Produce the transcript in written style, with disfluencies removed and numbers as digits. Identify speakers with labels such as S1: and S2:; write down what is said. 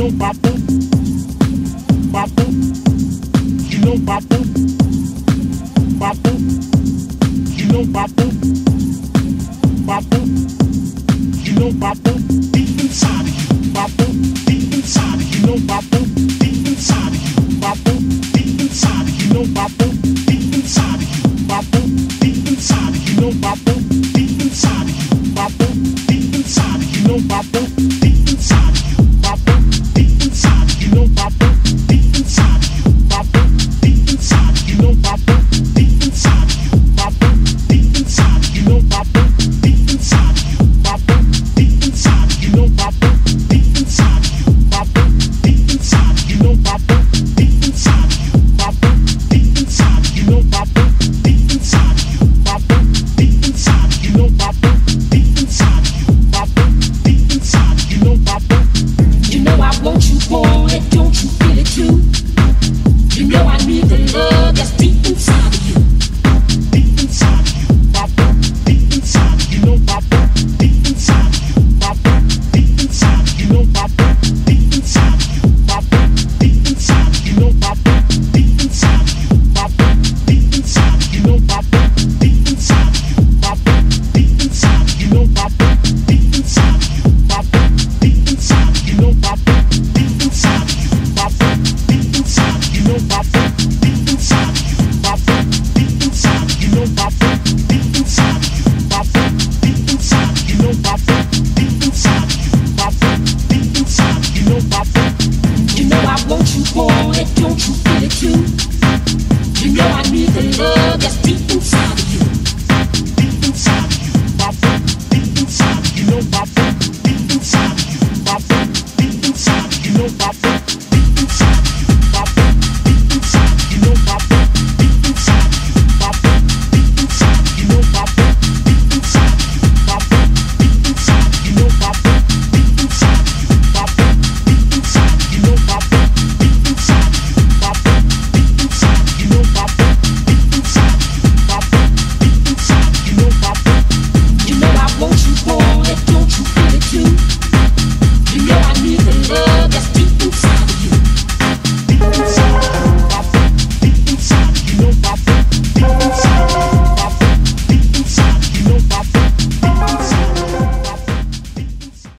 S1: know Babu, Babu, you know Babu, Babu, you know Babu, Babu, you know Babu, deep inside of you, Babu, deep inside of you, know Babu, deep inside of you, Babu, deep inside of you, know Babu, deep inside of you, Babu, deep inside of you, know Babu, deep inside of you, Babu, deep inside of you, know Babu, deep inside of you, Babu, deep inside of you, know Babu, deep inside of you, Babu, deep inside of you, know Babu, deep inside of you, Babu, deep inside of you, know Babu, deep inside of you, Babu, deep inside of you, know Babu, deep inside of you, Babu, deep inside of you, know Babu, deep inside of you, Babu, deep inside of you, know Babu, deep inside of you, Babu, deep inside of you, know Babu, deep inside of you, Babu, deep inside of you, know Babu.
S2: You know I want you, boy, don't you feel it too? You know I need the love that's deep inside of you.
S1: Deep inside of you, Babu, deep inside of you, know Babu, deep inside of you, Babu, deep inside of you, know Babu, deep inside of you, Babu, deep inside of you, know Babu, deep inside of you, Babu, deep inside of you, know Babu, deep inside of you, Babu, deep inside of you, know Babu, deep inside of you, Babu, deep inside of you, know Babu, deep inside of you, Babu, deep inside of you, know Babu, deep inside of you, Babu, deep inside of you, know Babu, deep inside of you, Babu, deep inside of you, know Babu, deep inside of you, Babu, deep inside of you, know Babu.
S2: You know I want you, boy, don't you feel it too? You know I need the love that's deep inside of you.
S1: Deep inside of you, Babu, deep inside of you, know Babu, deep inside of you, Babu, deep inside of you, know Babu.